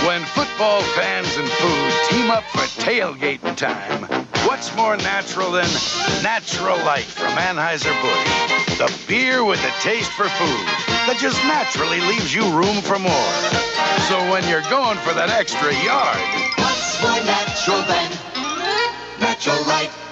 When football fans and food team up for tailgating time, what's more natural than Natural Light from Anheuser-Busch? The beer with the taste for food that just naturally leaves you room for more. So when you're going for that extra yard, what's more natural than Natural Light?